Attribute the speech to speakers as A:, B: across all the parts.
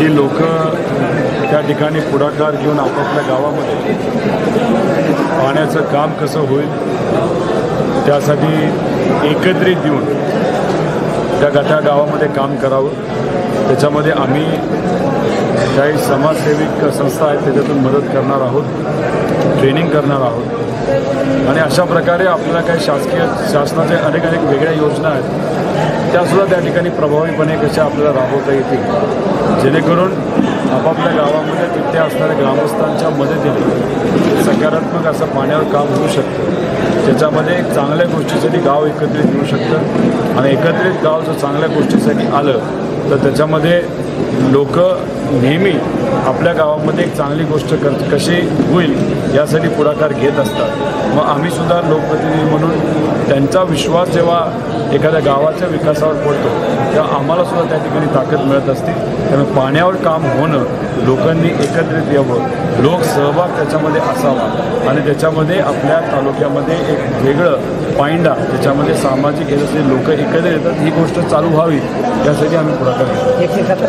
A: की लोक त्या ठिकाणी पुढाकार घेऊन आपापल्या गावामध्ये पाण्याचं काम कसं होईल त्यासाठी एकत्रित येऊन त्या गावामध्ये काम करावं। त्याच्यामध्ये आम्ही काही समाजसेविक संस्था आहेत त्याच्यातून मदत करणार आहोत, ट्रेनिंग करणार आहोत आणि अशा प्रकारे आपल्याला काही शासनाचे अनेक वेगळ्या योजना आहेत त्यासुद्धा त्या ठिकाणी प्रभावीपणे कशा आपल्याला राबवता येतील, जेणेकरून आपापल्या गावामध्ये तिथे असणाऱ्या ग्रामस्थांच्या मदतीने सकारात्मक असं पाण्यावर काम होऊ शकतं। त्याच्यामध्ये एक चांगल्या गोष्टीसाठी गाव एकत्रित येऊ शकतं आणि एकत्रित गाव जर चांगल्या गोष्टीसाठी आलं तर त्याच्यामध्ये लोक नेहमी आपल्या गावामध्ये एक चांगली गोष्ट कशी होईल यासाठी पुढाकार घेत असतात। मग आम्हीसुद्धा लोकप्रतिनिधी म्हणून त्यांचा विश्वास जेव्हा एखाद्या गावाच्या विकासावर पडतो तेव्हा आम्हालासुद्धा त्या ठिकाणी ताकद मिळत असते। त्यामुळे पाण्यावर काम होणं, लोकांनी एकत्रित यावं, लोकसहभाग त्याच्यामध्ये असावा आणि त्याच्यामध्ये आपल्या तालुक्यामध्ये एक वेगळं पायंडा त्याच्यामध्ये सामाजिक याच्यासाठी लोक एकत्र येतात ही गोष्ट चालू व्हावी यासाठी आम्ही पुढाकार घेतो।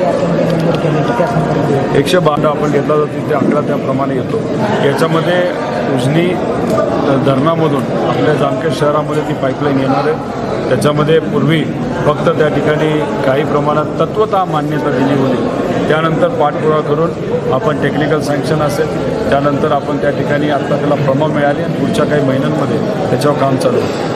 A: 112 आपण घेतला तर तिथे 11 त्याप्रमाणे येतो। याच्यामध्ये उजनी धरणामधून आपल्या जामखेड शहरामध्ये ती पाईपलाईन येणार आहे। त्याच्यामध्ये पूर्वी फक्त त्या ठिकाणी काही प्रमाणात तत्वतः मान्यता दिली होती, त्यानंतर पाठपुरावा करून आपण टेक्निकल सँक्शन असेल त्यानंतर आपण त्या ठिकाणी आता त्याला प्रमाण मिळाली आणि पुढच्या काही महिन्यांमध्ये त्याच्यावर काम चालू आहे।